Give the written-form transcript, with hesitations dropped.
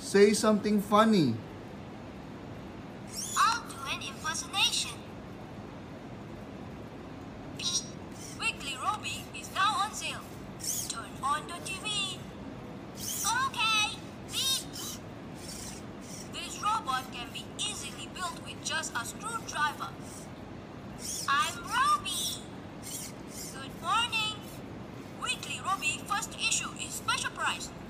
Say something funny. I'll do an impersonation. Weekly Robi is now on sale. Turn on the TV. Okay. This robot can be easily built with just a screwdriver. I'm Robi. Good morning. Weekly Robi first issue is special price.